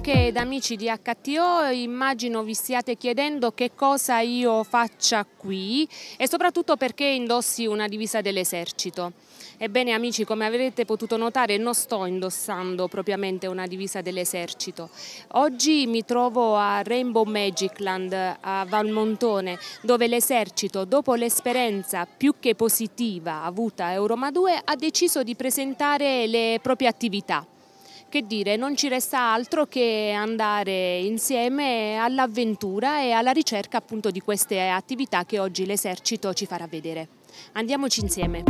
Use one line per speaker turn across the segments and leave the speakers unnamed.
amiche ed amici di HTO, immagino vi stiate chiedendo che cosa io faccia qui e soprattutto perché indossi una divisa dell'esercito. Ebbene amici, come avrete potuto notare, non sto indossando propriamente una divisa dell'esercito. Oggi mi trovo a Rainbow Magic Land a Valmontone, dove l'esercito, dopo l'esperienza più che positiva avuta a Euroma 2, ha deciso di presentare le proprie attività. Che dire, non ci resta altro che andare insieme all'avventura e alla ricerca appunto di queste attività che oggi l'esercito ci farà vedere. Andiamoci insieme.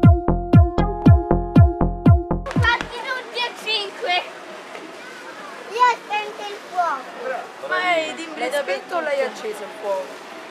Ma è di spento o l'hai acceso il fuoco?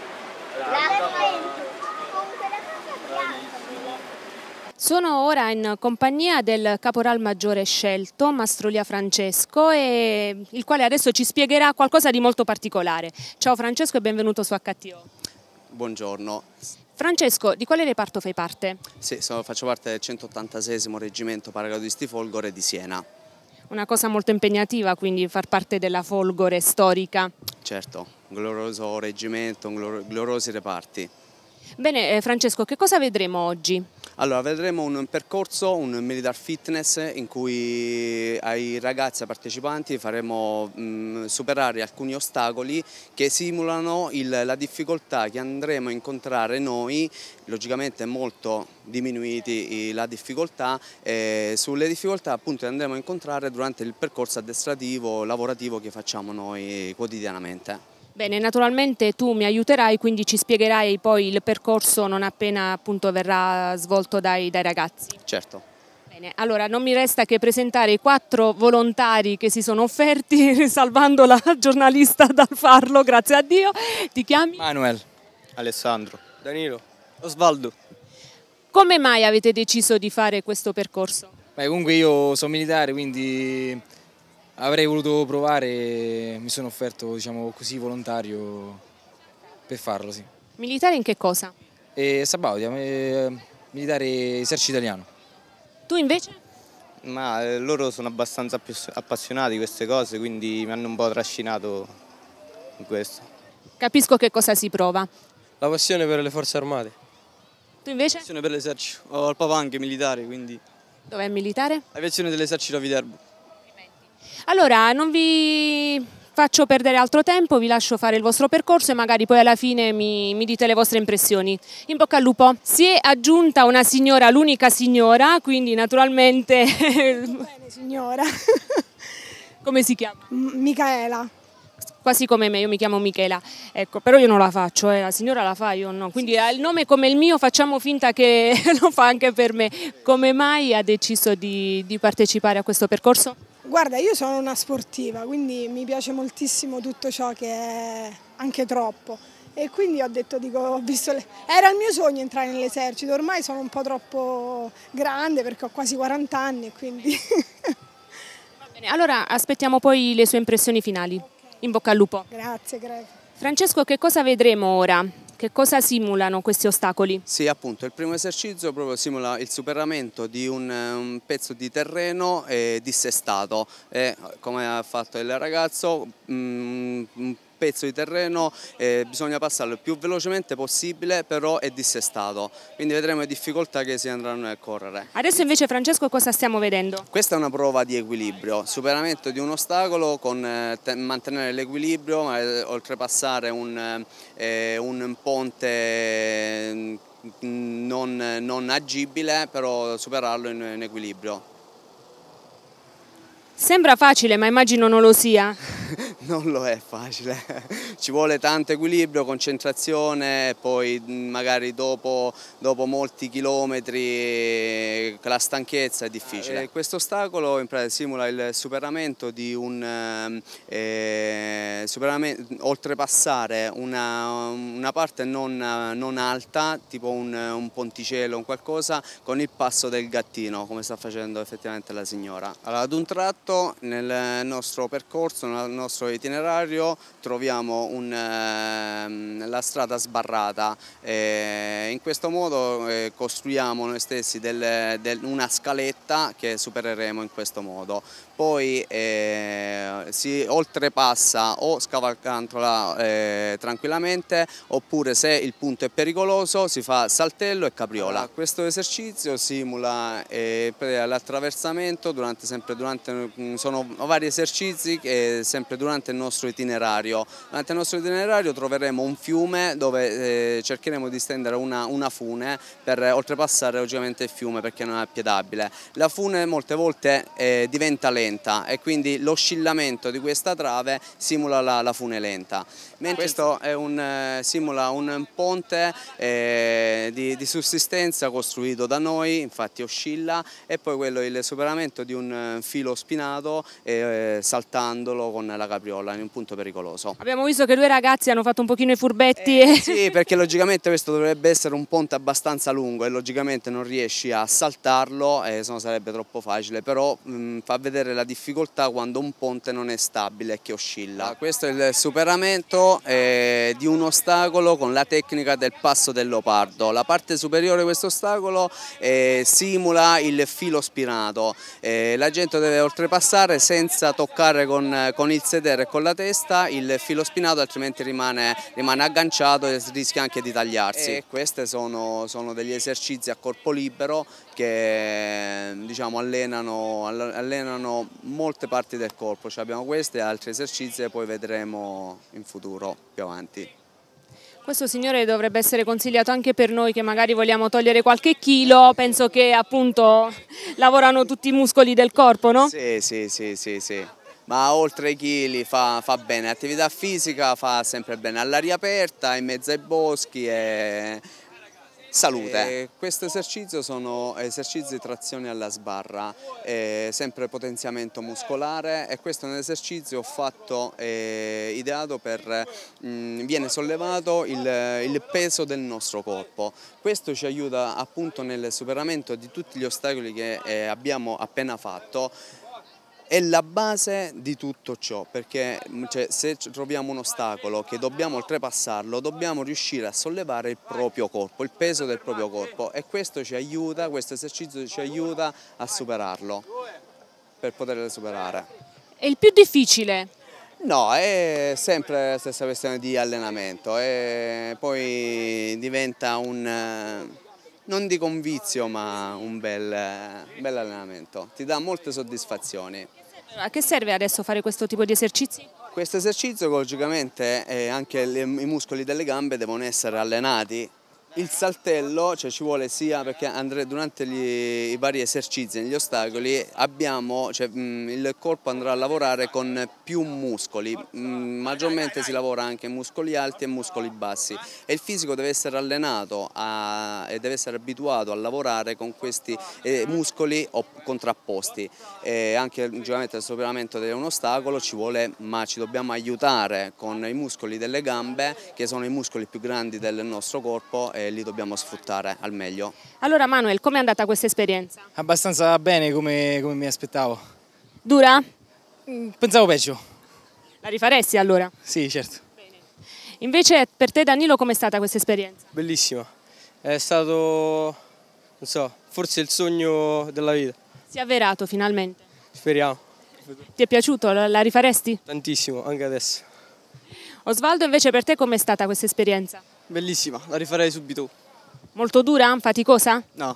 L'ha spento con quella cosa bianca.
Sono ora in compagnia del caporal maggiore scelto, Mastrolia Francesco, il quale adesso ci spiegherà qualcosa di molto particolare. Ciao Francesco e benvenuto su HTO.
Buongiorno.
Francesco, di quale reparto fai parte?
Sì, faccio parte del 186° Reggimento Paracadutisti Folgore di Siena.
Una cosa molto impegnativa, quindi far parte della Folgore storica.
Certo, un glorioso reggimento, gloriosi reparti.
Bene, Francesco, che cosa vedremo oggi?
Allora, vedremo un percorso, un military fitness in cui ai ragazzi, ai partecipanti, faremo superare alcuni ostacoli che simulano la difficoltà che andremo a incontrare noi, logicamente molto diminuiti la difficoltà, sulle difficoltà appunto che andremo a incontrare durante il percorso addestrativo, lavorativo che facciamo noi quotidianamente.
Bene, naturalmente tu mi aiuterai, quindi ci spiegherai poi il percorso non appena appunto verrà svolto dai ragazzi.
Certo.
Bene, allora non mi resta che presentare i 4 volontari che si sono offerti, salvando la giornalista dal farlo, grazie a Dio. Ti chiami?
Manuel.
Alessandro.
Danilo.
Osvaldo.
Come mai avete deciso di fare questo percorso?
Beh, comunque io sono militare, quindi avrei voluto provare e mi sono offerto, diciamo così, volontario per farlo, sì.
Militare in che cosa?
E Sabaudia, militare esercito italiano.
Tu invece?
Ma loro sono abbastanza appassionati di queste cose, quindi mi hanno un po' trascinato in questo.
Capisco che cosa si prova.
La passione per le forze armate.
Tu invece?
La passione per l'esercito. Ho il papà anche militare, quindi
Dov'è militare?
aviazione dell'esercito a Viterbo.
Allora, non vi faccio perdere altro tempo, vi lascio fare il vostro percorso e magari poi alla fine mi dite le vostre impressioni. In bocca al lupo. Si è aggiunta una signora, l'unica signora, quindi naturalmente...
Bene signora.
Come si chiama?
Micaela.
Quasi come me, io mi chiamo Michela, ecco, però io non la faccio, la signora la fa, io no, quindi ha il nome come il mio, facciamo finta che lo fa anche per me. Come mai ha deciso di partecipare a questo percorso?
Guarda, io sono una sportiva, quindi mi piace moltissimo tutto ciò che è anche troppo. E quindi ho detto, era il mio sogno entrare nell'esercito, ormai sono un po' troppo grande perché ho quasi 40 anni e quindi...
Va bene, allora aspettiamo poi le sue impressioni finali. In bocca al lupo.
Grazie, grazie.
Francesco, che cosa vedremo ora? Che cosa simulano questi ostacoli?
Sì, appunto, il primo esercizio proprio simula il superamento di un pezzo di terreno dissestato. Come ha fatto il ragazzo, un pezzo di terreno bisogna passarlo il più velocemente possibile, però è dissestato. Quindi vedremo le difficoltà che si andranno a correre.
Adesso invece Francesco cosa stiamo vedendo?
Questa è una prova di equilibrio, superamento di un ostacolo con mantenere l'equilibrio, oltrepassare un ponte non agibile, però superarlo in equilibrio.
Sembra facile, ma immagino non lo sia.
Non lo è facile, ci vuole tanto equilibrio, concentrazione e poi magari dopo molti chilometri la stanchezza è difficile. Questo ostacolo in pratica simula il superamento di oltrepassare una parte non alta, tipo un ponticello o qualcosa, con il passo del gattino, come sta facendo effettivamente la signora. Allora, ad un tratto nel nostro percorso, nel nostro itinerario troviamo la strada sbarrata. In questo modo costruiamo noi stessi una scaletta che supereremo in questo modo. Poi si oltrepassa o scavalcandola tranquillamente, oppure se il punto è pericoloso si fa saltello e capriola. Questo esercizio simula l'attraversamento sono vari esercizi che sempre durante il nostro itinerario. Durante il nostro itinerario troveremo un fiume dove cercheremo di stendere una fune per oltrepassare logicamente il fiume, perché non è appiedabile. La fune molte volte diventa lenta e quindi l'oscillamento di questa trave simula la fune lenta. Questo simula un ponte di sussistenza costruito da noi, infatti oscilla, e poi il superamento di un filo spinato saltandolo con la capriola in un punto pericoloso.
Abbiamo visto che 2 ragazzi hanno fatto un pochino i furbetti.
Sì, perché logicamente questo dovrebbe essere un ponte abbastanza lungo e logicamente non riesci a saltarlo, se no sarebbe troppo facile, però fa vedere la difficoltà quando un ponte non è stabile e che oscilla. Questo è il superamento di un ostacolo con la tecnica del passo del leopardo. La parte superiore di questo ostacolo simula il filo spinato. La gente deve oltrepassare senza toccare con il sedere e con la testa il filo spinato, altrimenti rimane agganciato e rischia anche di tagliarsi. Questi sono degli esercizi a corpo libero che diciamo, allenano molte parti del corpo. Abbiamo questi e altri esercizi che poi vedremo in futuro più avanti.
Questo, signore, dovrebbe essere consigliato anche per noi che magari vogliamo togliere qualche chilo. Penso che appunto lavorano tutti i muscoli del corpo, no?
Sì. Ma oltre ai chili fa bene, attività fisica fa sempre bene, all'aria aperta, in mezzo ai boschi e salute. Questo esercizio sono esercizi di trazione alla sbarra, sempre potenziamento muscolare, e questo è un esercizio fatto, ideato viene sollevato il peso del nostro corpo. Questo ci aiuta appunto nel superamento di tutti gli ostacoli che abbiamo appena fatto. È la base di tutto ciò, perché se troviamo un ostacolo che dobbiamo oltrepassarlo, dobbiamo riuscire a sollevare il proprio corpo, il peso del proprio corpo, e questo esercizio ci aiuta a superarlo, per poterlo superare.
È il più difficile?
No, è sempre la stessa questione di allenamento, e poi diventa non dico un vizio, ma un bel allenamento, ti dà molte soddisfazioni.
A che serve adesso fare questo tipo di esercizi?
Questo esercizio logicamente anche i muscoli delle gambe devono essere allenati. Il saltello, ci vuole sia perché durante i vari esercizi, negli ostacoli, il corpo andrà a lavorare con più muscoli, maggiormente si lavora anche in muscoli alti e muscoli bassi, e il fisico deve essere allenato e deve essere abituato a lavorare con questi muscoli contrapposti. Anche logicamente il superamento di un ostacolo ma ci dobbiamo aiutare con i muscoli delle gambe, che sono i muscoli più grandi del nostro corpo, e li dobbiamo sfruttare al meglio.
Allora Manuel, com'è andata questa esperienza?
Abbastanza bene, come mi aspettavo.
Dura?
Pensavo peggio.
La rifaresti allora?
Sì, certo.
Bene. Invece per te, Danilo, com'è stata questa esperienza?
Bellissima. È stato, non so, forse il sogno della vita.
Si è avverato finalmente?
Speriamo.
Ti è piaciuto? La rifaresti?
Tantissimo, anche adesso.
Osvaldo, invece per te com'è stata questa esperienza?
Bellissima, la rifarei subito.
Molto dura? Faticosa?
No.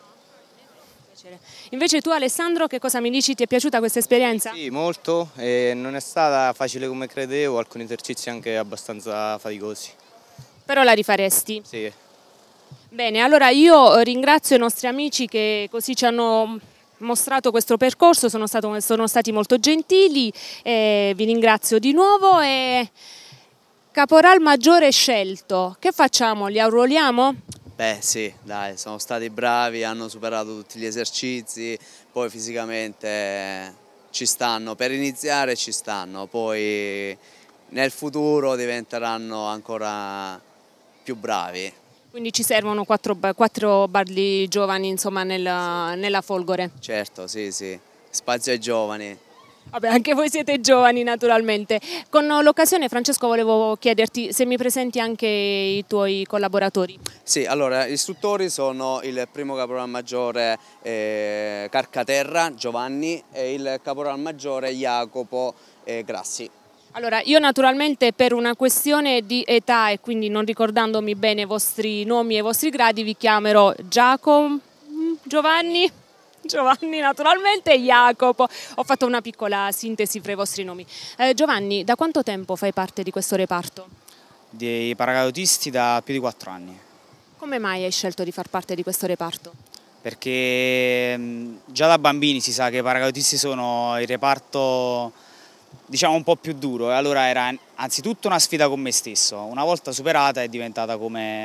Invece tu, Alessandro, che cosa mi dici? Ti è piaciuta questa esperienza?
Sì, molto, e non è stata facile come credevo, alcuni esercizi anche abbastanza faticosi. Però
la rifaresti?
Sì.
Bene, allora io ringrazio i nostri amici che così ci hanno mostrato questo percorso, sono stati molto gentili, vi ringrazio di nuovo. Caporal maggiore scelto, che facciamo? Li arruoliamo?
Beh sì, dai, sono stati bravi, hanno superato tutti gli esercizi, poi fisicamente ci stanno, per iniziare ci stanno, poi nel futuro diventeranno ancora più bravi.
Quindi ci servono quattro balli giovani, insomma, nella Folgore?
Certo, sì, spazio ai giovani.
Vabbè, anche voi siete giovani naturalmente. Con l'occasione, Francesco, volevo chiederti se mi presenti anche i tuoi collaboratori.
Sì, allora, gli istruttori sono il primo caporal maggiore Carcaterra, Giovanni, e il caporal maggiore Jacopo Grassi.
Allora, io naturalmente per una questione di età e quindi non ricordandomi bene i vostri nomi e i vostri gradi vi chiamerò Giacomo, Giovanni naturalmente e Jacopo. Ho fatto una piccola sintesi fra i vostri nomi. Giovanni, da quanto tempo fai parte di questo reparto?
Dei paracadutisti da più di 4 anni.
Come mai hai scelto di far parte di questo reparto?
Perché già da bambini si sa che i paracadutisti sono il reparto, diciamo, un po' più duro, e allora era anzitutto una sfida con me stesso. Una volta superata è diventata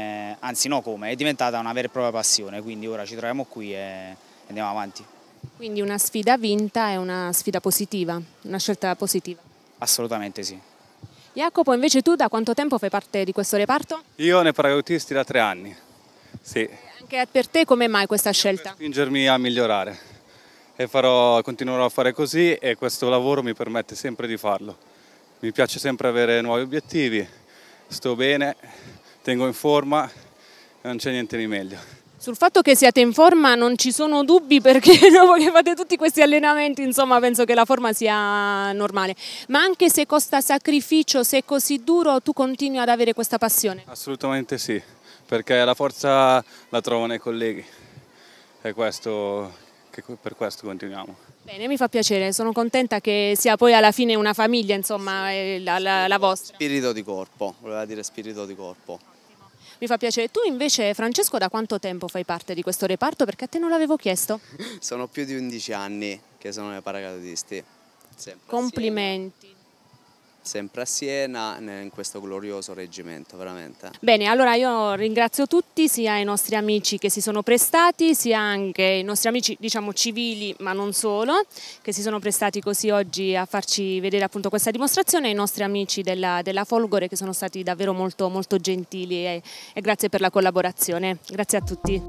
è diventata una vera e propria passione, quindi ora ci troviamo qui e andiamo avanti.
Quindi una sfida vinta è una sfida positiva, una scelta positiva.
Assolutamente sì.
Jacopo, invece tu da quanto tempo fai parte di questo reparto?
Io nei paracadutisti da 3 anni, sì.
Anche per te come mai questa scelta?
Per spingermi a migliorare e continuerò a fare così, e questo lavoro mi permette sempre di farlo. Mi piace sempre avere nuovi obiettivi, sto bene, tengo in forma e non c'è niente di meglio.
Sul fatto che siate in forma non ci sono dubbi, perché dopo che fate tutti questi allenamenti, insomma, penso che la forma sia normale. Ma anche se costa sacrificio, se è così duro, tu continui ad avere questa passione?
Assolutamente sì, perché la forza la trovo nei colleghi, è per questo continuiamo.
Bene, mi fa piacere, sono contenta che sia poi alla fine una famiglia, insomma, la vostra.
Spirito di corpo, voleva dire spirito di corpo.
Mi fa piacere. Tu invece, Francesco, da quanto tempo fai parte di questo reparto? Perché a te non l'avevo chiesto.
Sono più di 11 anni che sono nei paracadutisti.
Complimenti.
Sempre a Siena, in questo glorioso reggimento, veramente.
Bene, allora io ringrazio tutti, sia i nostri amici che si sono prestati, sia anche i nostri amici, diciamo, civili, ma non solo, che si sono prestati così oggi a farci vedere appunto questa dimostrazione, e i nostri amici della Folgore, che sono stati davvero molto, molto gentili, e grazie per la collaborazione. Grazie a tutti.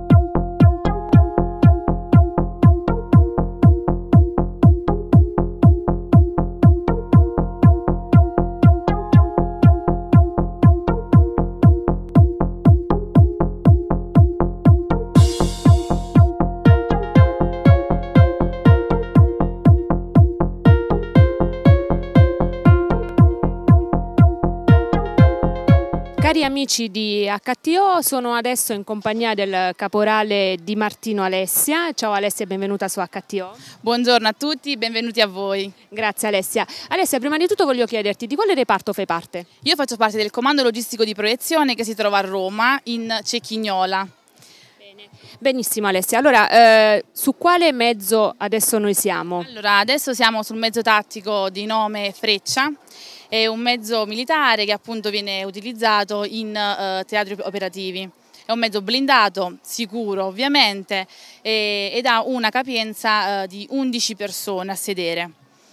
Cari amici di HTO, sono adesso in compagnia del caporale Di Martino Alessia. Ciao Alessia, benvenuta su HTO.
Buongiorno a tutti, benvenuti a voi.
Grazie Alessia. Alessia, prima di tutto voglio chiederti di quale reparto fai parte?
Io faccio parte del comando logistico di proiezione che si trova a Roma, in Cecchignola.
Bene. Benissimo Alessia, allora su quale mezzo adesso noi siamo?
Allora, adesso siamo sul mezzo tattico di nome Freccia. È un mezzo militare che appunto viene utilizzato in teatri operativi. È un mezzo blindato, sicuro ovviamente, ed ha una capienza di 11 persone a sedere.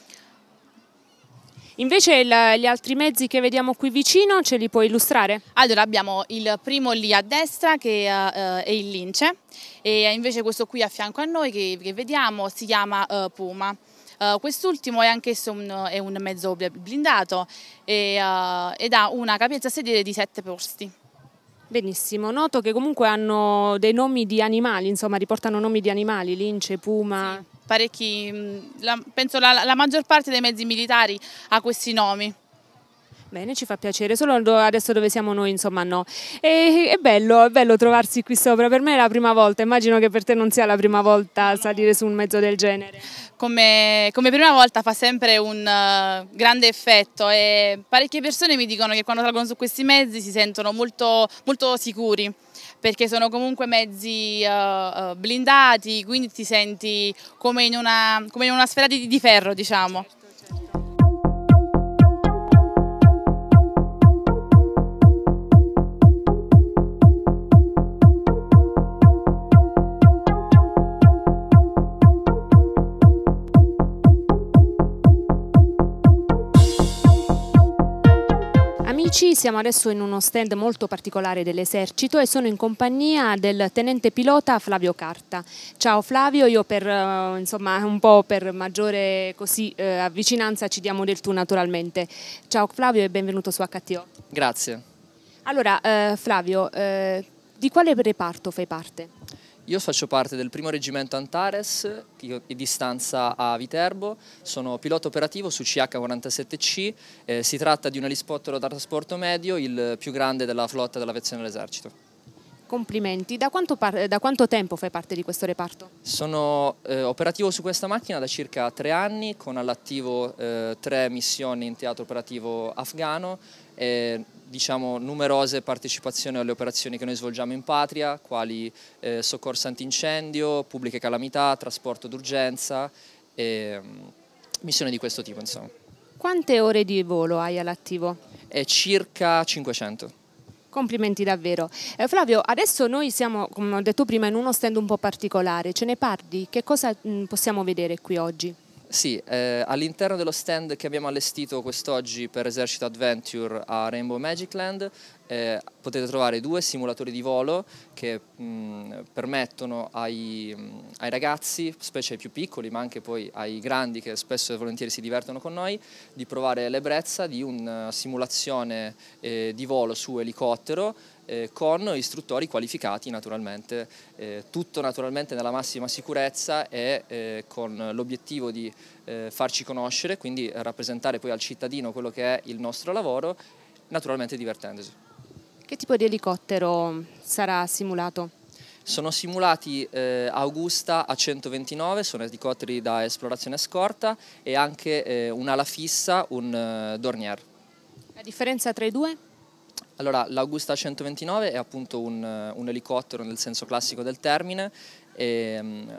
Invece gli altri mezzi che vediamo qui vicino, ce li puoi illustrare?
Allora, abbiamo il primo lì a destra che è il Lince, e invece questo qui a fianco a noi che vediamo si chiama Puma. Quest'ultimo è anch'esso un mezzo blindato ed ha una capienza a sedere di 7 posti.
Benissimo, noto che comunque hanno dei nomi di animali, insomma riportano nomi di animali, lince, puma.
Sì, parecchi, penso la maggior parte dei mezzi militari ha questi nomi.
Bene, ci fa piacere, solo adesso dove siamo noi, insomma no. È bello trovarsi qui sopra, per me è la prima volta, immagino che per te non sia la prima volta salire su un mezzo del genere.
Come prima volta fa sempre un grande effetto, e parecchie persone mi dicono che quando salgono su questi mezzi si sentono molto, molto sicuri, perché sono comunque mezzi blindati, quindi ti senti come in una sfera di ferro, diciamo.
amici, siamo adesso in uno stand molto particolare dell'Esercito e sono in compagnia del tenente pilota Flavio Carta. Ciao Flavio, io insomma un po' per maggiore avvicinanza ci diamo del tu naturalmente. Ciao Flavio e benvenuto su HTO.
Grazie.
Allora Flavio, di quale reparto fai parte?
Io faccio parte del 1° reggimento Antares, di stanza a Viterbo, sono pilota operativo su CH-47C, si tratta di un elicottero da trasporto medio, il più grande della flotta dell'aviazione dell'esercito.
Complimenti, da quanto tempo fai parte di questo reparto?
Sono operativo su questa macchina da circa 3 anni, con all'attivo 3 missioni in teatro operativo afghano, diciamo numerose partecipazioni alle operazioni che noi svolgiamo in patria, quali soccorso antincendio, pubbliche calamità, trasporto d'urgenza e missioni di questo tipo, insomma.
Quante ore di volo hai all'attivo?
Circa 500.
Complimenti davvero. Flavio, adesso noi siamo, come ho detto prima, in uno stand un po' particolare. Ce ne parli? Che cosa possiamo vedere qui oggi?
Sì, all'interno dello stand che abbiamo allestito quest'oggi per Esercito Adventure a Rainbow Magic Land potete trovare 2 simulatori di volo che permettono ai ragazzi, specie ai più piccoli ma anche poi ai grandi che spesso e volentieri si divertono con noi, di provare l'ebbrezza di una simulazione di volo su elicottero con istruttori qualificati naturalmente, tutto naturalmente nella massima sicurezza e con l'obiettivo di farci conoscere, quindi rappresentare poi al cittadino quello che è il nostro lavoro, naturalmente divertendosi.
Che tipo di elicottero sarà simulato?
Sono simulati Augusta A129, sono elicotteri da esplorazione scorta e anche un'ala fissa, un Dornier.
La differenza tra i due?
Allora, l'Augusta A129 è appunto un elicottero nel senso classico del termine, è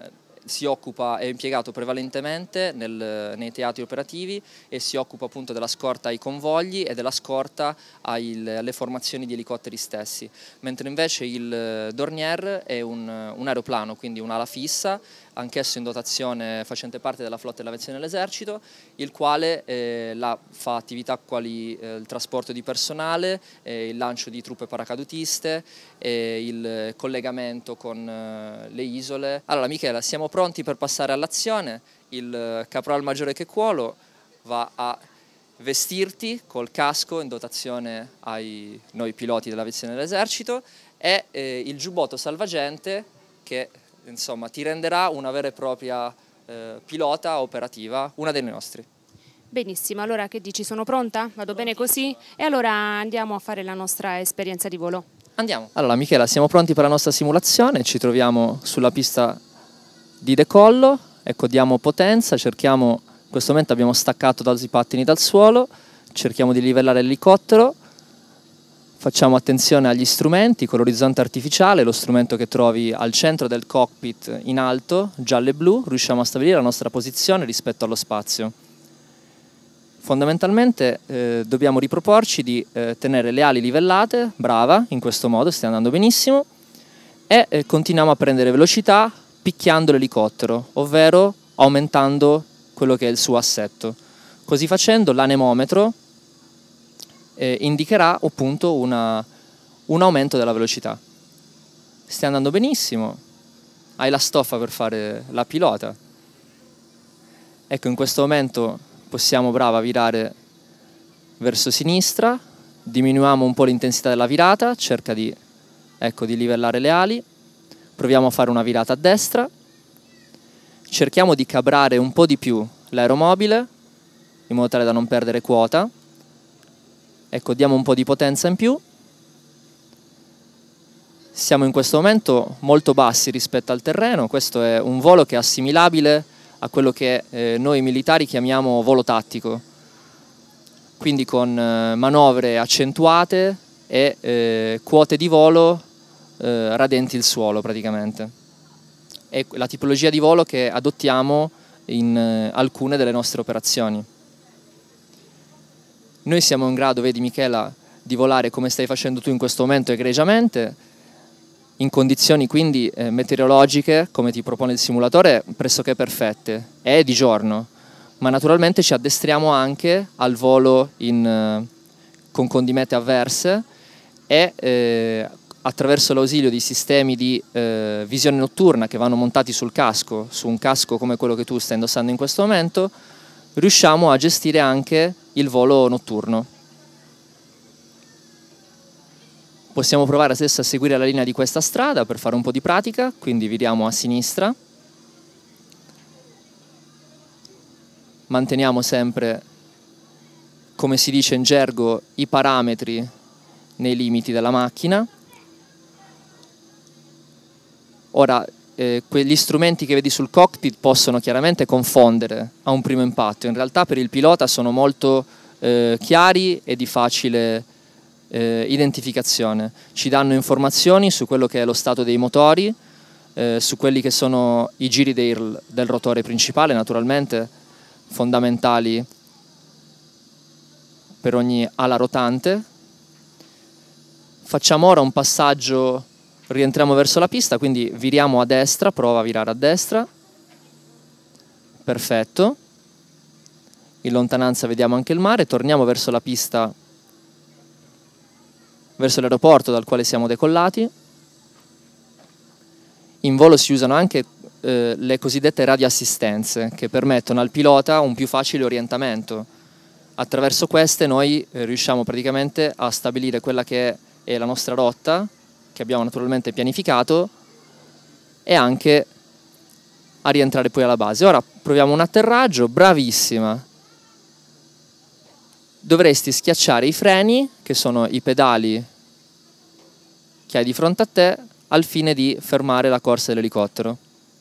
impiegato prevalentemente nei teatri operativi e si occupa appunto della scorta ai convogli e della scorta alle formazioni di elicotteri stessi, mentre invece il Dornier è un aeroplano, quindi un'ala fissa, anch'esso in dotazione facente parte della flotta dell'aviazione dell'esercito, il quale fa attività quali il trasporto di personale, il lancio di truppe paracadutiste, il collegamento con le isole. Allora Michela, siamo pronti per passare all'azione. Il caporal maggiore Checuolo va a vestirti col casco in dotazione ai noi piloti dell'aviazione dell'esercito e il giubbotto salvagente che insomma ti renderà una vera e propria pilota operativa, una dei nostri.
Benissimo, allora che dici, sono pronta? Vado bene così? E allora andiamo a fare la nostra esperienza di volo.
Andiamo. Allora Michela, siamo pronti per la nostra simulazione, ci troviamo sulla pista di decollo, ecco diamo potenza, cerchiamo, in questo momento abbiamo staccato dai pattini dal suolo, cerchiamo di livellare l'elicottero, facciamo attenzione agli strumenti, con l'orizzonte artificiale, lo strumento che trovi al centro del cockpit in alto, giallo e blu, riusciamo a stabilire la nostra posizione rispetto allo spazio. Fondamentalmente dobbiamo riproporci di tenere le ali livellate, brava, in questo modo stai andando benissimo, e continuiamo a prendere velocità picchiando l'elicottero, ovvero aumentando quello che è il suo assetto. Così facendo l'anemometro indicherà appunto un aumento della velocità. Stai andando benissimo, hai la stoffa per fare la pilota. Ecco, in questo momento possiamo, brava, virare verso sinistra, diminuiamo un po' l'intensità della virata, cerca di livellare le ali, proviamo a fare una virata a destra, cerchiamo di cabrare un po' di più l'aeromobile in modo tale da non perdere quota. Ecco, diamo un po' di potenza in più. Siamo in questo momento molto bassi rispetto al terreno, questo è un volo che è assimilabile a quello che noi militari chiamiamo volo tattico, quindi con manovre accentuate e quote di volo radenti il suolo praticamente. È la tipologia di volo che adottiamo in alcune delle nostre operazioni. Noi siamo in grado, vedi Michela, di volare come stai facendo tu in questo momento egregiamente, in condizioni quindi meteorologiche, come ti propone il simulatore, pressoché perfette. È di giorno, ma naturalmente ci addestriamo anche al volo con condimete avverse e attraverso l'ausilio di sistemi di visione notturna che vanno montati sul casco, su un casco come quello che tu stai indossando in questo momento, riusciamo a gestire anche il volo notturno. Possiamo provare adesso a seguire la linea di questa strada per fare un po' di pratica, quindi viriamo a sinistra. Manteniamo sempre, come si dice in gergo, i parametri nei limiti della macchina. Ora, quegli strumenti che vedi sul cockpit possono chiaramente confondere a un primo impatto. In realtà per il pilota sono molto chiari e di facile identificazione. Ci danno informazioni su quello che è lo stato dei motori, su quelli che sono i giri del rotore principale, naturalmente fondamentali per ogni ala rotante. Facciamo ora un passaggio, rientriamo verso la pista, quindi viriamo a destra, prova a virare a destra, perfetto, in lontananza vediamo anche il mare, torniamo verso la pista, verso l'aeroporto dal quale siamo decollati. In volo si usano anche le cosiddette radioassistenze che permettono al pilota un più facile orientamento. Attraverso queste noi riusciamo praticamente a stabilire quella che è la nostra rotta, che abbiamo naturalmente pianificato, e anche a rientrare poi alla base. Ora proviamo un atterraggio, bravissima. Dovresti schiacciare i freni, che sono i pedali che hai di fronte a te, al fine di fermare la corsa dell'elicottero.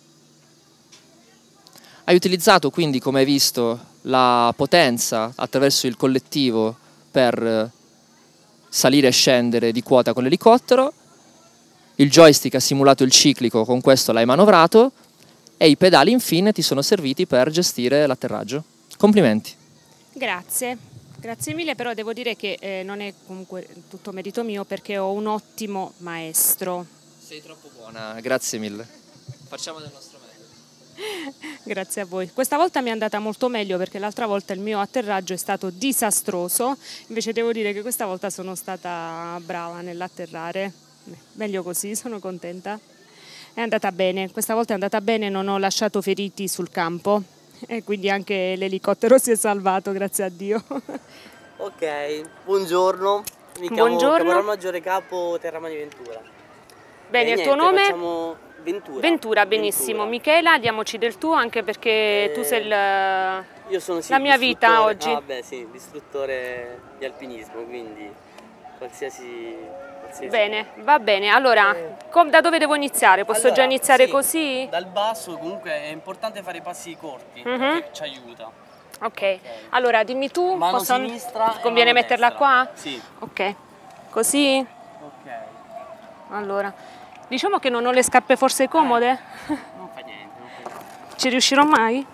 Hai utilizzato quindi, come hai visto, la potenza attraverso il collettivo per salire e scendere di quota con l'elicottero. Il joystick ha simulato il ciclico, con questo l'hai manovrato, e i pedali infine ti sono serviti per gestire l'atterraggio. Complimenti.
Grazie. Grazie mille, però devo dire che non è comunque tutto merito mio perché ho un ottimo maestro.
Sei troppo buona, grazie mille. Facciamo del nostro meglio.
Grazie a voi. Questa volta mi è andata molto meglio perché l'altra volta il mio atterraggio è stato disastroso, invece devo dire che questa volta sono stata brava nell'atterrare. Meglio così, sono contenta. È andata bene, questa volta è andata bene, non ho lasciato feriti sul campo. E quindi anche l'elicottero si è salvato, grazie a Dio.
Ok, buongiorno. Mi chiamo Caporal Maggiore Capo Terramani Ventura.
Bene, il tuo nome?
Facciamo Ventura.
Ventura, benissimo. Ventura. Michela, diamoci del tuo anche perché tu sei
io sono, sì,
la mia vita oggi.
Ah, beh, sì, istruttore di alpinismo, quindi qualsiasi...
Bene, va bene. Allora, da dove devo iniziare? Posso già iniziare così?
Dal basso comunque è importante fare i passi corti, perché ci aiuta.
Ok, allora dimmi tu,
mano sinistra
conviene metterla
destra.
qua?
Sì.
Ok, così?
Ok.
Allora, diciamo che non ho le scarpe forse comode?
Non fa niente, non fa niente.
Ci riuscirò mai?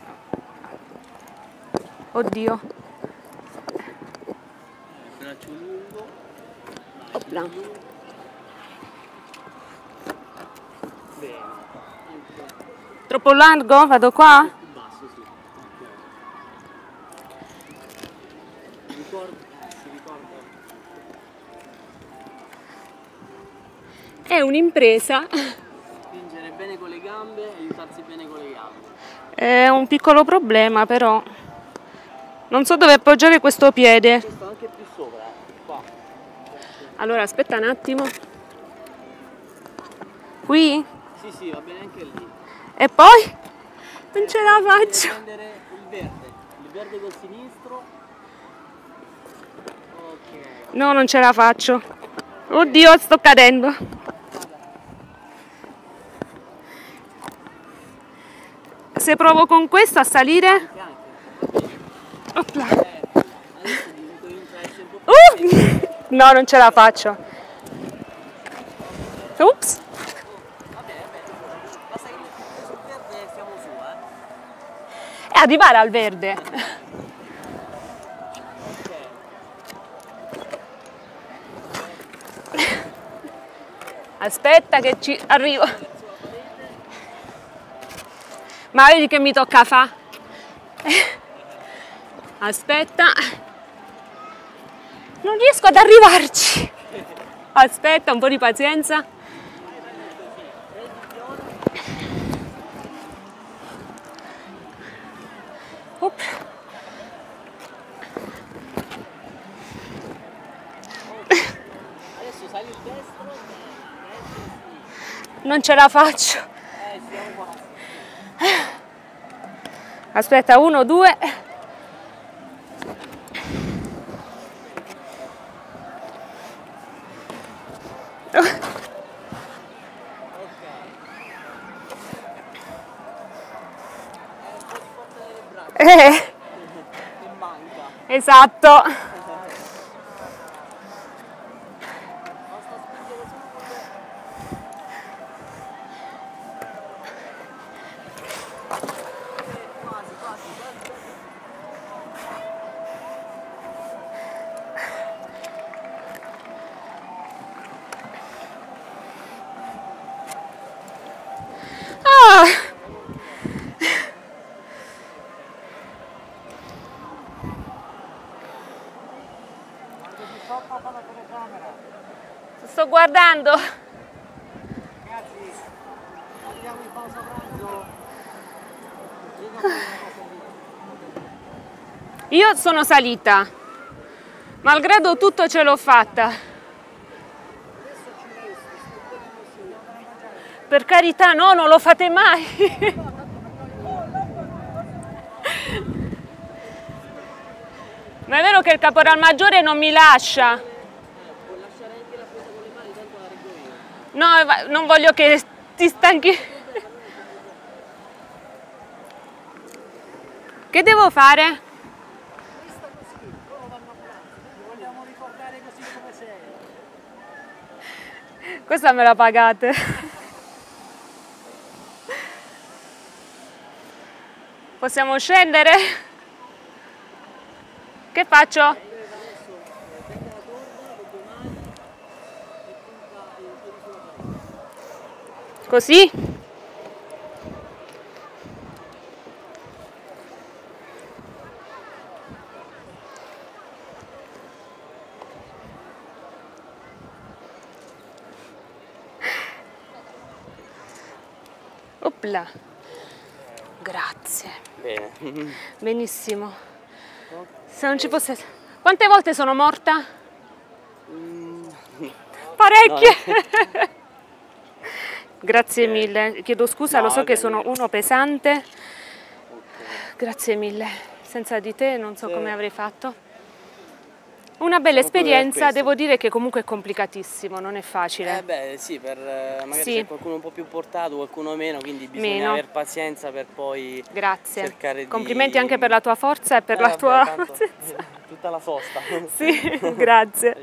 Oddio.
Braccio lungo.
Opla.
Bene.
Troppo largo? Vado qua?
Basso, sì. Si ricorda.
È un'impresa.
Spingere bene con le gambe, aiutarsi bene con le gambe.
È un piccolo problema però. Non so dove appoggiare questo piede.
Questo anche più sopra, qua.
Allora aspetta un attimo. Qui?
Sì, va bene anche lì.
E poi? Non ce la faccio.
Devi prendere il verde col sinistro. Ok.
No, non ce la faccio. Oddio, sto cadendo. Se provo con questo a salire? Opla. No, non ce la faccio. Ups.
Basta che sul verde siamo su,
E arrivare al verde. Aspetta che ci arrivo. Ma vedi che mi tocca fa? Aspetta. Non riesco ad arrivarci. Aspetta, un po' di pazienza. Ops.
Adesso sali il destro.
Non ce la faccio. Aspetta, 1, 2. Esatto. Sto guardando. Io sono salita, malgrado tutto ce l'ho fatta. Per carità, no, non lo fate mai. Ma è vero che il caporal maggiore non mi lascia? No, non voglio che ti stanchi. Che devo fare? Questa me la pagate. Possiamo scendere? Che faccio? Così? Opla. Grazie.
Bene.
Benissimo. Se non ci fosse... Quante volte sono morta? Parecchie. No. Grazie mille. Chiedo scusa, no, lo so che sono uno pesante. Okay. Grazie mille. Senza di te non so come avrei fatto. Una bella esperienza, devo dire che comunque è complicatissimo, non è facile.
Beh sì, per magari c'è qualcuno un po' più portato, qualcuno meno, quindi bisogna aver pazienza per poi cercare di...
Complimenti anche per la tua forza e per la tua...
Tanto, tutta la sosta.
Sì, grazie.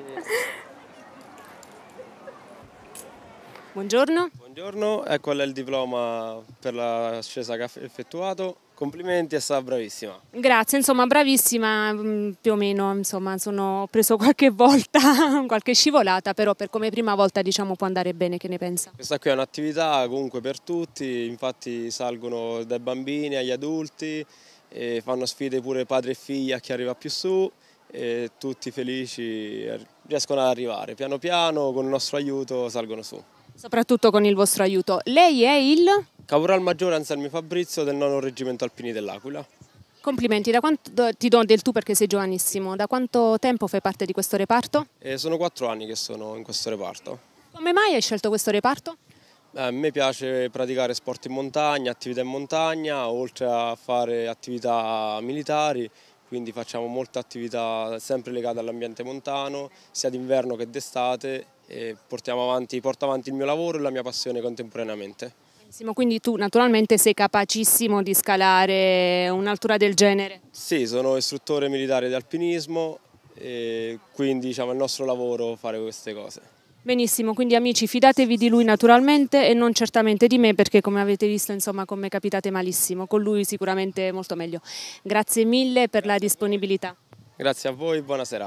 Buongiorno.
Buongiorno, ecco il diploma per l'ascesa che ha effettuato. Complimenti, è stata bravissima.
Grazie, insomma bravissima più o meno, insomma ho preso qualche volta, qualche scivolata, però per come prima volta diciamo può andare bene, che ne pensa?
Questa qui è un'attività comunque per tutti, infatti salgono dai bambini agli adulti, e fanno sfide pure padre e figlia a chi arriva più su e tutti felici riescono ad arrivare, piano piano con il nostro aiuto salgono su.
Soprattutto con il vostro aiuto. Lei è il?
Caporal maggiore Anselmi Fabrizio del 9° Reggimento Alpini dell'Aquila.
Complimenti, da quanto, ti do del tu perché sei giovanissimo, da quanto tempo fai parte di questo reparto?
Sono 4 anni che sono in questo reparto.
Come mai hai scelto questo reparto?
A me piace praticare sport in montagna, attività in montagna, oltre a fare attività militari, quindi facciamo molte attività sempre legate all'ambiente montano, sia d'inverno che d'estate, e porto avanti il mio lavoro e la mia passione contemporaneamente.
Quindi tu naturalmente sei capacissimo di scalare un'altura del genere?
Sì, sono istruttore militare di alpinismo e quindi diciamo, è il nostro lavoro fare queste cose.
Benissimo, quindi amici fidatevi di lui naturalmente e non certamente di me perché come avete visto insomma con me capitate malissimo, con lui sicuramente molto meglio. Grazie mille per la disponibilità.
Grazie a voi, buona serata.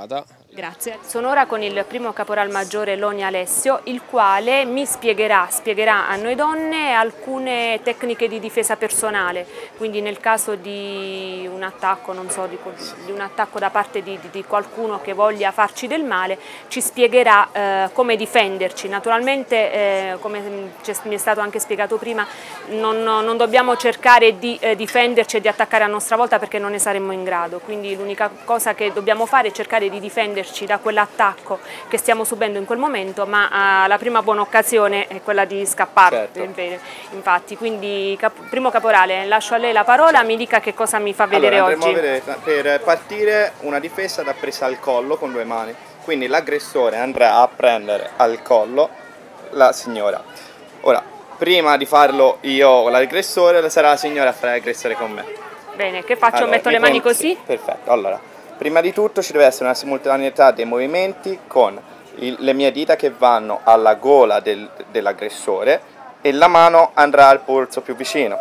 Grazie. Sono ora con il primo caporal maggiore Loni Alessio, il quale mi spiegherà a noi donne alcune tecniche di difesa personale, quindi nel caso di un attacco, non so, di un attacco da parte di qualcuno che voglia farci del male, ci spiegherà come difenderci. Naturalmente, come mi è stato anche spiegato prima, non dobbiamo cercare di difenderci e di attaccare a nostra volta perché non ne saremmo in grado, quindi l'unica cosa che dobbiamo fare è cercare di difenderci da quell'attacco che stiamo subendo in quel momento, ma la prima buona occasione è quella di scappare. Certo. Infatti, quindi primo caporale, lascio a lei la parola, mi dica che cosa mi fa vedere oggi.
A vedere, per partire, una difesa da presa al collo con 2 mani, quindi l'aggressore andrà a prendere al collo la signora. Ora, prima di farlo io l'aggressore, sarà la signora a fare l'aggressore con me.
Bene, che faccio? Allora, metto le mani così?
Perfetto, allora. Prima di tutto ci deve essere una simultaneità dei movimenti con le mie dita che vanno alla gola dell'aggressore e la mano andrà al polso più vicino.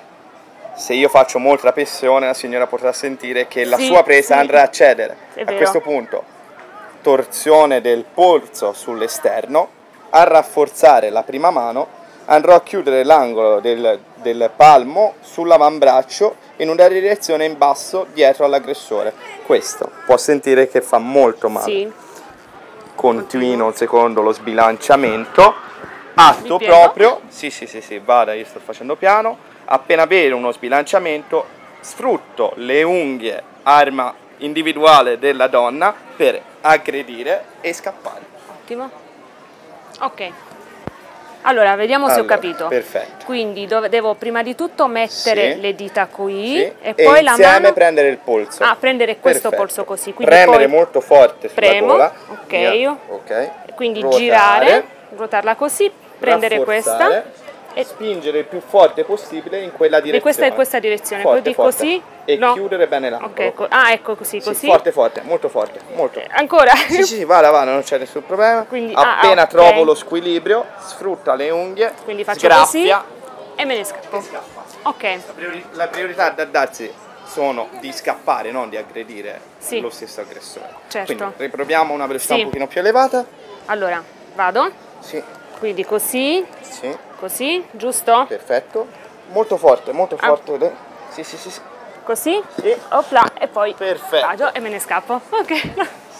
Se io faccio molta pressione, la signora potrà sentire che la sua presa andrà a cedere. A questo punto, torsione del polso sull'esterno, a rafforzare la prima mano, andrò a chiudere l'angolo del palmo sull'avambraccio in una direzione in basso dietro all'aggressore. Questo può sentire che fa molto male. Sì. Continuino un secondo lo sbilanciamento, atto proprio, sì, vada, io sto facendo piano, appena vedo uno sbilanciamento sfrutto le unghie, arma individuale della donna, per aggredire e scappare.
Ottimo. Ok. Allora, vediamo se ho capito.
Perfetto.
Quindi devo prima di tutto mettere le dita qui e poi la mano...
prendere il polso.
Ah, prendere questo polso così. Quindi
premere molto forte sulla gola.
Ok. Quindi girare, ruotarla così, prendere questa.
E spingere il più forte possibile in quella direzione.
Di questa e questa direzione,
forte,
poi così.
E chiudere bene l'angolo.
Okay. Ecco così, così.
Forte, molto forte, molto.
Ancora?
Sì, vada, non c'è nessun problema.
Quindi,
appena trovo lo squilibrio, sfrutta le unghie,
quindi faccio così e me ne scappo. Ok.
La priorità da darsi sono di scappare, non di aggredire lo stesso aggressore.
Certo.
Quindi riproviamo una velocità un pochino più elevata.
Allora, vado?
Sì.
Quindi così?
Sì.
Così, giusto?
Perfetto. Molto forte, molto forte. Sì.
Così? Sì. Opla, e poi
vado
e me ne scappo. Ok.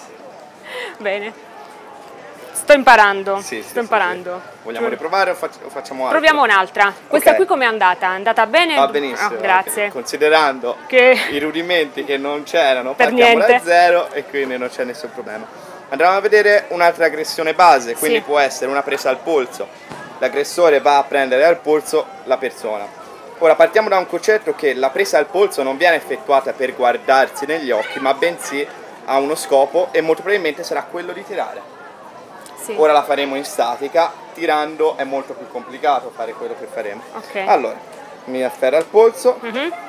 Bene. Sto imparando. Sto imparando.
Vogliamo riprovare o facciamo altro?
Proviamo un'altra. Questa qui com'è andata? È andata bene?
Va benissimo.
Grazie.
Considerando i rudimenti che non c'erano, partiamo da zero e quindi non c'è nessun problema. Andiamo a vedere un'altra aggressione base, quindi può essere una presa al polso. L'aggressore va a prendere al polso la persona. Ora partiamo da un concetto che la presa al polso non viene effettuata per guardarsi negli occhi, ma bensì ha uno scopo e molto probabilmente sarà quello di tirare. Ora la faremo in statica, tirando è molto più complicato fare quello che faremo. Allora, mi afferro al polso,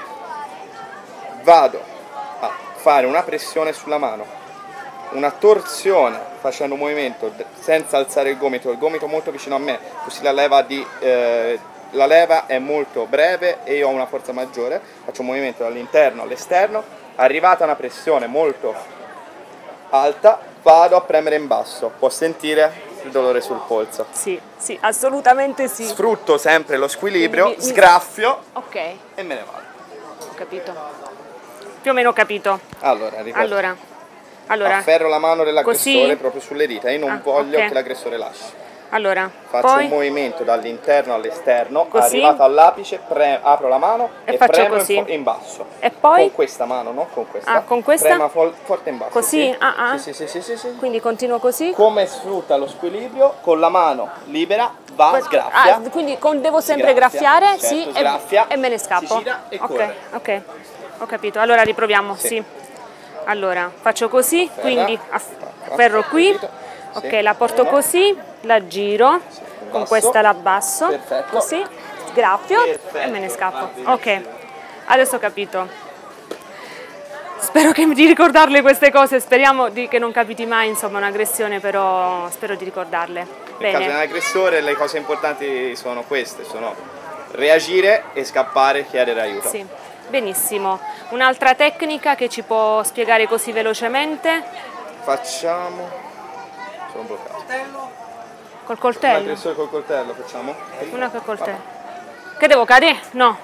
vado a fare una pressione sulla mano, una torsione facendo un movimento senza alzare il gomito molto vicino a me, così la leva è molto breve e io ho una forza maggiore, faccio un movimento dall'interno all'esterno, arrivata una pressione molto alta, vado a premere in basso, può sentire il dolore sul polso.
Sì, assolutamente sì.
Sfrutto sempre lo squilibrio, sgraffio e me ne vado.
Ho capito. Più o meno ho capito. Allora,
afferro la mano dell'aggressore proprio sulle dita e non voglio che l'aggressore lasci.
Allora,
faccio un movimento dall'interno all'esterno, arrivato all'apice, apro la mano e premo in basso.
E poi?
Con questa mano, non con questa.
Con questa?
Prema forte in basso.
Così?
Sì.
Quindi continuo così?
Come sfrutta lo squilibrio, con la mano libera, sgraffia.
Quindi devo sempre graffiare,
sgraffia,
e me ne scappo.
Si gira e corre.
Ok, ho capito. Allora riproviamo, Allora, faccio così, quindi afferro qui, la porto così, la giro, con questa la abbasso, così, sgraffio e me ne scappo. Ok, adesso ho capito. Spero di ricordarle queste cose, speriamo che non capiti mai un'aggressione, però spero di ricordarle.
Nel caso di un aggressore le cose importanti sono queste, sono reagire e scappare, chiedere aiuto.
Sì. Benissimo, un'altra tecnica che ci può spiegare così velocemente?
Facciamo... Sono bloccato.
Col coltello?
L'aggressore col coltello facciamo?
Una col coltello. Che devo cadere? No.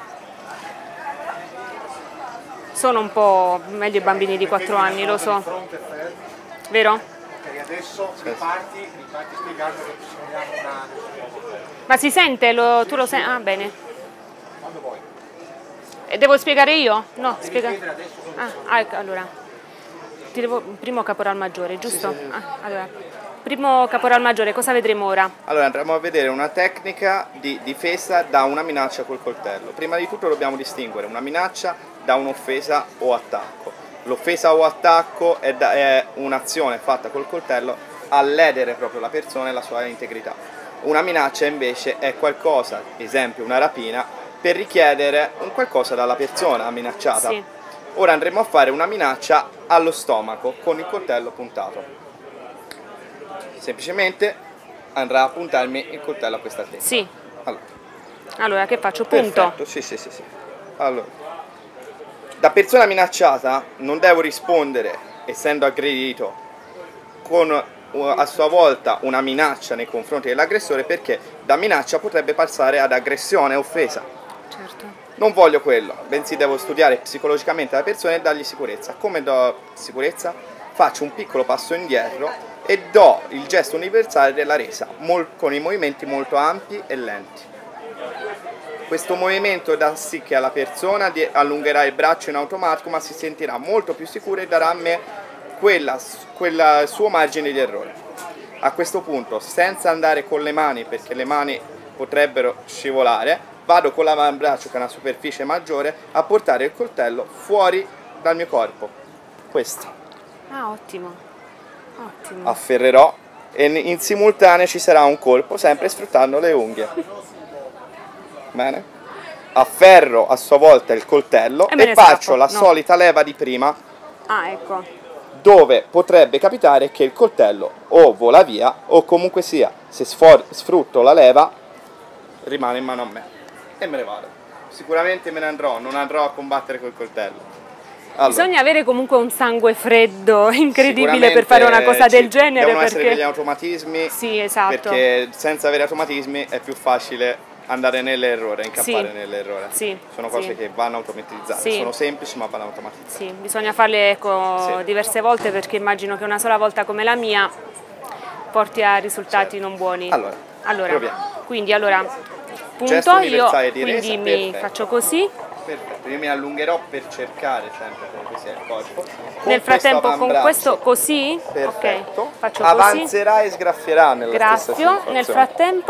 Sono un po' meglio i bambini di 4 anni, lo so. Vero?
Perché adesso riparti spiegando che ci sono una...
Ma si sente? Tu lo senti? Ah, bene.
Quando vuoi.
E devo spiegare io? No, spiegare. Ah, ecco, allora. Ti devo... Primo caporal maggiore, giusto?
Sì.
Allora. Primo caporal maggiore, cosa vedremo ora?
Allora andremo a vedere una tecnica di difesa da una minaccia col coltello. Prima di tutto dobbiamo distinguere una minaccia da un'offesa o attacco. L'offesa o attacco è un'azione fatta col coltello a ledere proprio la persona e la sua integrità. Una minaccia invece è qualcosa, esempio una rapina, per richiedere un qualcosa dalla persona minacciata.
Sì.
Ora andremo a fare una minaccia allo stomaco con il coltello puntato. Semplicemente andrà a puntarmi il coltello a questa testa.
Sì. Allora che faccio? Punto?
Perfetto, sì. Allora, da persona minacciata non devo rispondere, essendo aggredito, con a sua volta una minaccia nei confronti dell'aggressore, perché da minaccia potrebbe passare ad aggressione e offesa.
Certo.
Non voglio quello, bensì devo studiare psicologicamente la persona e dargli sicurezza. Come do sicurezza? Faccio un piccolo passo indietro e do il gesto universale della resa, con i movimenti molto ampi e lenti. Questo movimento dà sì che alla persona allungherà il braccio in automatico, ma si sentirà molto più sicuro e darà a me quel suo margine di errore. A questo punto, senza andare con le mani, perché le mani potrebbero scivolare, vado con l'avambraccio, che è una superficie maggiore, a portare il coltello fuori dal mio corpo. Questo.
Ah, ottimo. Ottimo.
Afferrerò e in simultanea ci sarà un colpo, sempre sfruttando le unghie. Bene? Afferro a sua volta il coltello e faccio la solita leva di prima.
Ah, ecco.
Dove potrebbe capitare che il coltello o vola via o comunque sia, se sfrutto la leva, rimane in mano a me e me ne vado. Sicuramente me ne andrò, non andrò a combattere col coltello. Allora,
bisogna avere comunque un sangue freddo incredibile per fare una cosa del genere.
Devono essere degli automatismi.
Sì, esatto.
Perché senza avere automatismi è più facile andare nell'errore, incappare nell'errore.
Sì,
sono cose che vanno automatizzate, sono semplici ma vanno automatizzate.
Sì, bisogna farle diverse volte, perché immagino che una sola volta come la mia porti a risultati non buoni.
Allora
quindi punto io, quindi mi faccio così.
Perfetto, io mi allungherò per cercare sempre che sia il corpo.
Nel frattempo con questo così,
perfetto.
Ok, faccio
avanzerà e sgraffierà nella stessa situazione.
Nel frattempo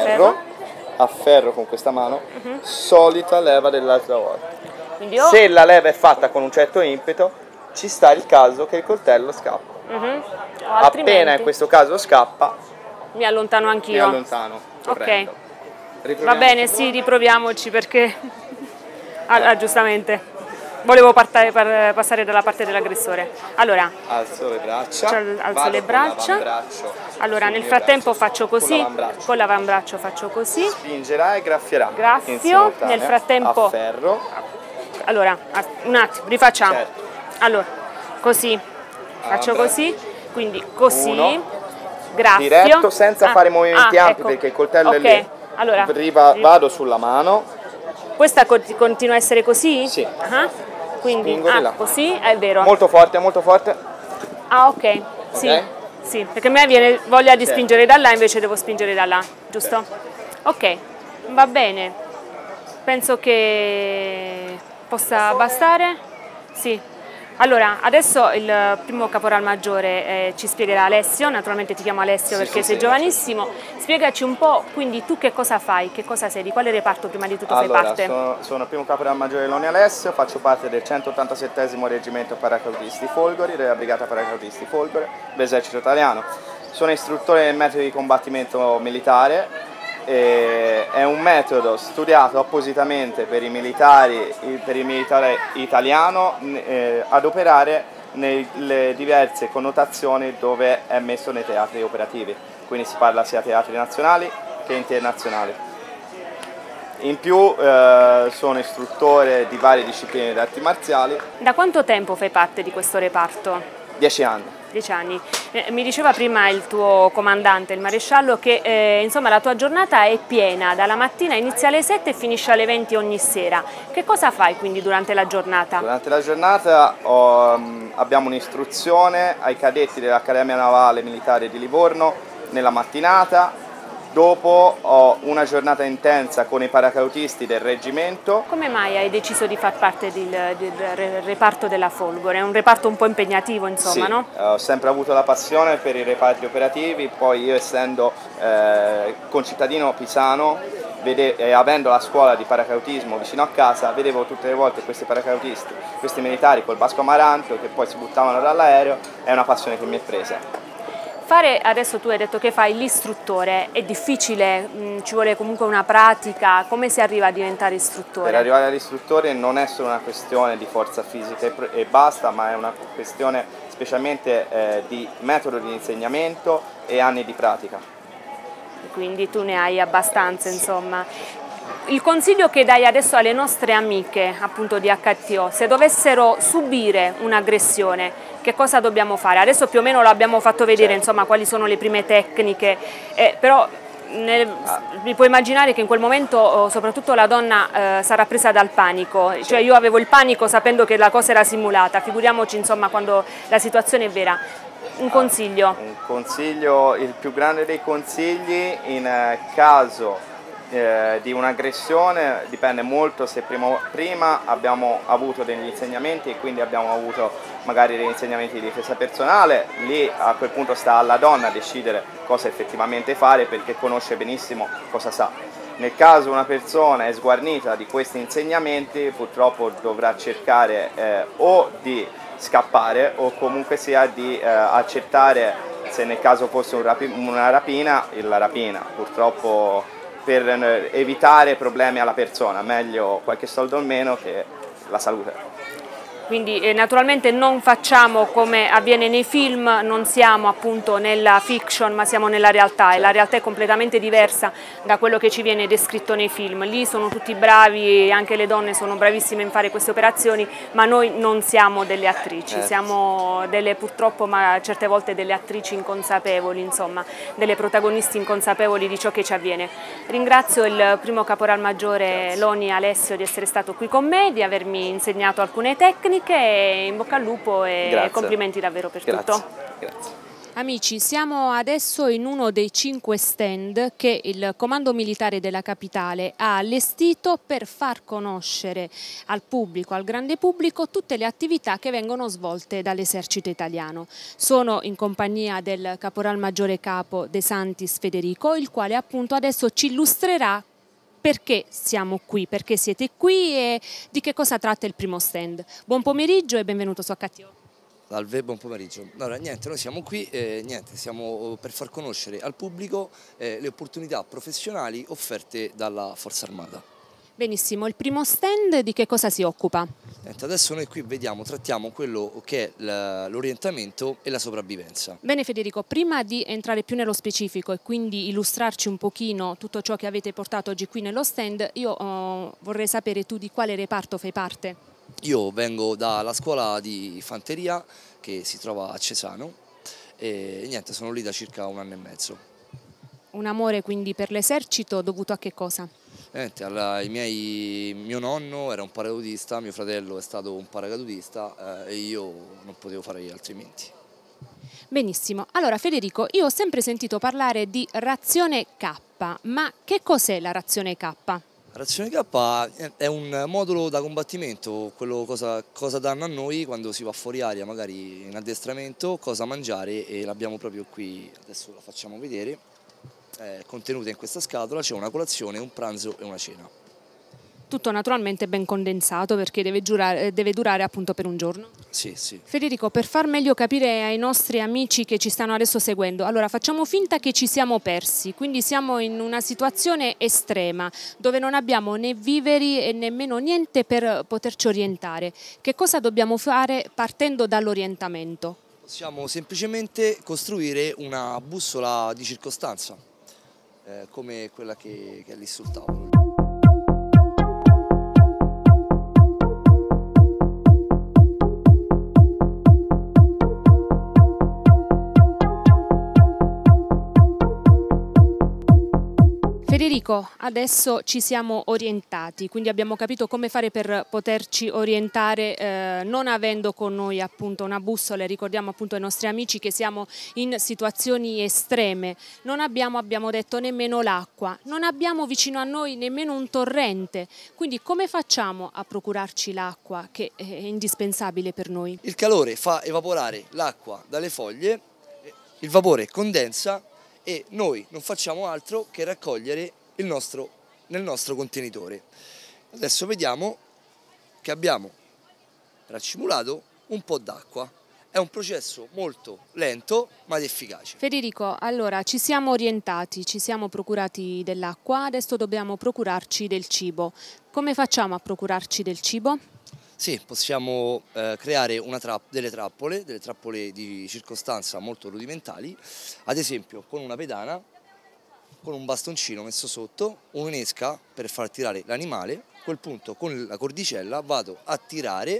afferro con questa mano, solita leva dell'altra volta.
Quindi
se la leva è fatta con un certo impeto, ci sta il caso che il coltello scappa. Appena in questo caso scappa,
mi allontano anch'io.
Mi allontano.
Ok. Va bene, sì, riproviamoci, perché giustamente volevo passare dalla parte dell'aggressore. Allora,
alzo le braccia,
alzo le braccia. Allora, nel frattempo faccio così, con l'avambraccio faccio così.
Spingerà e graffierà.
Graffio, nel frattempo
afferro.
Allora, un attimo, rifacciamo. Allora, così. Faccio così, quindi così. Graffio.
Diretto, senza fare movimenti ampi, perché il coltello è lì.
Allora,
vado sulla mano.
Questa continua a essere così?
Sì.
Quindi così è vero.
Molto forte, molto forte.
Ah, ok. Sì, perché a me viene voglia di spingere da là, invece devo spingere da là, giusto? Ok, va bene. Penso che possa bastare. Sì. Allora, adesso il primo caporal maggiore ci spiegherà Alessio, naturalmente ti chiamo Alessio perché sei giovanissimo. Spiegaci un po', quindi tu che cosa fai, che cosa sei, di quale reparto prima di tutto fai parte?
Sono il primo caporal maggiore Loni Alessio, faccio parte del 187° reggimento paracautisti Folgori, della brigata paracautisti Folgori, dell'esercito italiano. Sono istruttore del metodo di combattimento militare. È un metodo studiato appositamente per il militare italiano ad operare nelle diverse connotazioni dove è messo nei teatri operativi, quindi si parla sia teatri nazionali che internazionali. In più sono istruttore di varie discipline di arti marziali.
Da quanto tempo fai parte di questo reparto?
10 anni.
10 anni. Mi diceva prima il tuo comandante, il maresciallo, che insomma la tua giornata è piena, dalla mattina inizia alle 7 e finisce alle 20 ogni sera. Che cosa fai quindi durante la giornata?
Durante la giornata abbiamo un'istruzione ai cadetti dell'Accademia Navale Militare di Livorno nella mattinata. Dopo ho una giornata intensa con i paracautisti del reggimento.
Come mai hai deciso di far parte del reparto della Folgore? È un reparto un po' impegnativo, insomma,
sì,
no?
Ho sempre avuto la passione per i reparti operativi, poi io essendo concittadino pisano e avendo la scuola di paracautismo vicino a casa, vedevo tutte le volte questi paracautisti, questi militari col basco amaranto che poi si buttavano dall'aereo, è una passione che mi è presa.
Adesso tu hai detto che fai l'istruttore, è difficile, ci vuole comunque una pratica, come si arriva a diventare istruttore?
Per arrivare all'istruttore non è solo una questione di forza fisica e basta, ma è una questione specialmente di metodo di insegnamento e anni di pratica.
Quindi tu ne hai abbastanza, insomma. Il consiglio che dai adesso alle nostre amiche appunto di HTO, se dovessero subire un'aggressione, che cosa dobbiamo fare? Adesso più o meno lo abbiamo fatto vedere, insomma, quali sono le prime tecniche, però mi puoi immaginare che in quel momento soprattutto la donna sarà presa dal panico, cioè io avevo il panico sapendo che la cosa era simulata, figuriamoci insomma quando la situazione è vera. Un consiglio?
Un consiglio, il più grande dei consigli in caso di un'aggressione dipende molto se prima abbiamo avuto degli insegnamenti e quindi abbiamo avuto magari degli insegnamenti di difesa personale, lì a quel punto sta alla donna decidere cosa effettivamente fare perché conosce benissimo cosa sa. Nel caso una persona è sguarnita di questi insegnamenti purtroppo dovrà cercare o di scappare o comunque sia di accettare, se nel caso fosse una rapina, la rapina. Purtroppo per evitare problemi alla persona, meglio qualche soldo in meno che la salute.
Quindi naturalmente non facciamo come avviene nei film, non siamo appunto nella fiction ma siamo nella realtà e la realtà è completamente diversa da quello che ci viene descritto nei film. Lì sono tutti bravi, anche le donne sono bravissime in fare queste operazioni, ma noi non siamo delle attrici, siamo purtroppo ma certe volte delle attrici inconsapevoli, insomma, delle protagonisti inconsapevoli di ciò che ci avviene. Ringrazio il primo caporalmaggiore Loni Alessio di essere stato qui con me, di avermi insegnato alcune tecniche. In bocca al lupo e complimenti davvero per tutto.
Grazie.
Amici, siamo adesso in uno dei 5 stand che il Comando Militare della Capitale ha allestito per far conoscere al pubblico, al grande pubblico, tutte le attività che vengono svolte dall'esercito italiano. Sono in compagnia del caporalmaggiore capo De Santis Federico, il quale appunto adesso ci illustrerà perché siamo qui, perché siete qui e di che cosa tratta il primo stand. Buon pomeriggio e benvenuto su HTO.
Salve, buon pomeriggio. Allora, niente, noi siamo qui siamo per far conoscere al pubblico le opportunità professionali offerte dalla Forza Armata.
Benissimo, il primo stand di che cosa si occupa?
Adesso noi qui trattiamo quello che è l'orientamento e la sopravvivenza.
Bene Federico, prima di entrare più nello specifico e quindi illustrarci un pochino tutto ciò che avete portato oggi qui nello stand, io vorrei sapere tu di quale reparto fai parte?
Io vengo dalla scuola di fanteria che si trova a Cesano e niente, sono lì da circa 1 anno e mezzo.
Un amore quindi per l'esercito dovuto a che cosa?
Mio nonno era un paracadutista, mio fratello è stato un paracadutista e io non potevo fare altrimenti.
Benissimo, allora Federico, io ho sempre sentito parlare di razione K, ma che cos'è la razione K?
La razione K è un modulo da combattimento, quello cosa danno a noi quando si va fuori aria, magari in addestramento, cosa mangiare e l'abbiamo proprio qui, adesso la facciamo vedere. Contenuta in questa scatola c'è una colazione, un pranzo e una cena.
Tutto naturalmente ben condensato perché deve durare appunto per un giorno.
Sì, sì.
Federico, per far meglio capire ai nostri amici che ci stanno adesso seguendo, allora facciamo finta che ci siamo persi, quindi siamo in una situazione estrema dove non abbiamo né viveri e nemmeno niente per poterci orientare. Che cosa dobbiamo fare partendo dall'orientamento?
Possiamo semplicemente costruire una bussola di circostanza. Come quella che è lì sul tavolo.
Federico, adesso ci siamo orientati, quindi abbiamo capito come fare per poterci orientare non avendo con noi appunto una bussola. Ricordiamo appunto ai nostri amici che siamo in situazioni estreme, non abbiamo detto nemmeno l'acqua, non abbiamo vicino a noi nemmeno un torrente, quindi come facciamo a procurarci l'acqua che è indispensabile per noi?
Il calore fa evaporare l'acqua dalle foglie, il vapore condensa e noi non facciamo altro che raccogliere nel nostro contenitore. Adesso vediamo che abbiamo raccimolato un po' d'acqua. È un processo molto lento ma efficace.
Federico, allora ci siamo orientati, ci siamo procurati dell'acqua, adesso dobbiamo procurarci del cibo. Come facciamo a procurarci del cibo?
Sì, possiamo creare delle trappole di circostanza molto rudimentali, ad esempio con una pedana, con un bastoncino messo sotto, un'esca per far tirare l'animale, a quel punto con la cordicella vado a tirare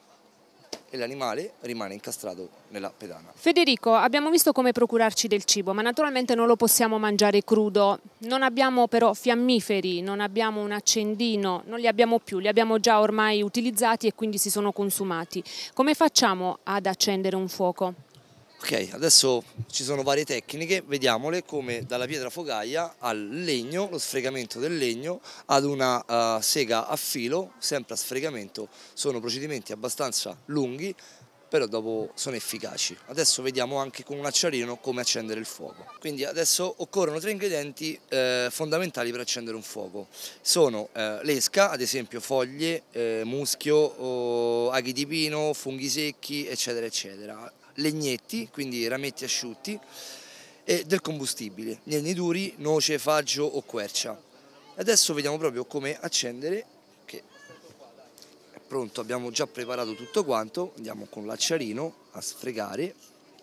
e l'animale rimane incastrato nella pedana.
Federico, abbiamo visto come procurarci del cibo, ma naturalmente non lo possiamo mangiare crudo. Non abbiamo però fiammiferi, non abbiamo un accendino, non li abbiamo più, li abbiamo già ormai utilizzati e quindi si sono consumati. Come facciamo ad accendere un fuoco?
Ok, adesso ci sono varie tecniche, vediamole, come dalla pietra focaia al legno, lo sfregamento del legno, ad una sega a filo, sempre a sfregamento. Sono procedimenti abbastanza lunghi, però dopo sono efficaci. Adesso vediamo anche con un acciarino come accendere il fuoco. Quindi adesso occorrono 3 ingredienti fondamentali per accendere un fuoco. Sono l'esca, ad esempio foglie, muschio, aghi di pino, funghi secchi, eccetera, eccetera. Legnetti, quindi rametti asciutti, e del combustibile, legni duri, noce, faggio o quercia. Adesso vediamo proprio come accendere, che è pronto, abbiamo già preparato tutto quanto, andiamo con l'acciarino a sfregare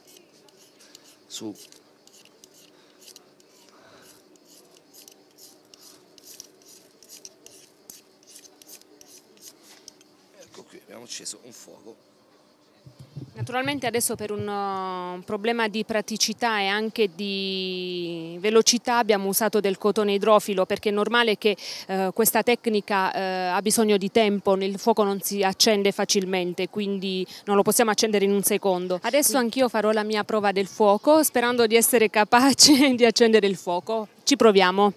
su. Ecco qui, abbiamo acceso un fuoco.
Naturalmente adesso per un problema di praticità e anche di velocità abbiamo usato del cotone idrofilo, perché è normale che questa tecnica ha bisogno di tempo, il fuoco non si accende facilmente, quindi non lo possiamo accendere in un secondo. Adesso anch'io farò la mia prova del fuoco, sperando di essere capace di accendere il fuoco. Ci proviamo.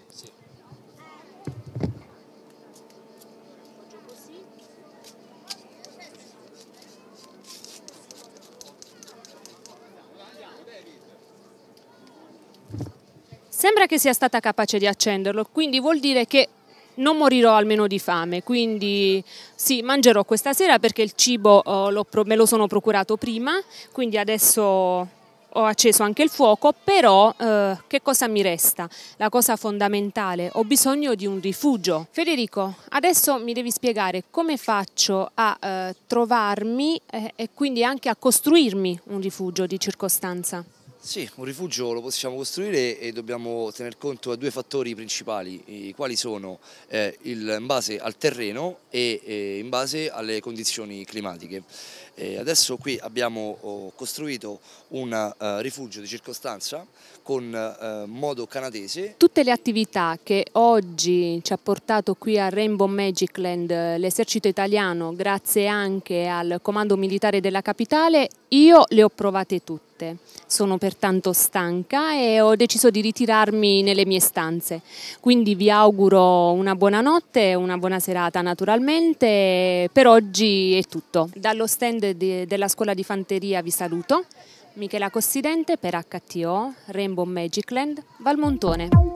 Sembra che sia stata capace di accenderlo, quindi vuol dire che non morirò almeno di fame, quindi sì, mangerò questa sera perché il cibo me lo sono procurato prima, quindi adesso ho acceso anche il fuoco, però che cosa mi resta? La cosa fondamentale, ho bisogno di un rifugio. Federico, adesso mi devi spiegare come faccio a trovarmi e quindi anche a costruirmi un rifugio di circostanza.
Sì, un rifugio lo possiamo costruire e dobbiamo tener conto a 2 fattori principali, i quali sono in base al terreno e in base alle condizioni climatiche. Adesso qui abbiamo costruito un rifugio di circostanza con modo canadese.
Tutte le attività che oggi ci ha portato qui a Rainbow Magic Land l'esercito italiano, grazie anche al comando militare della capitale, io le ho provate tutte. Sono pertanto stanca e ho deciso di ritirarmi nelle mie stanze. Quindi vi auguro una buona notte e una buona serata naturalmente. Per oggi è tutto. Dallo stand della scuola di fanteria vi saluto. Michela Cossidente per HTO, Rainbow Magic Land, Valmontone.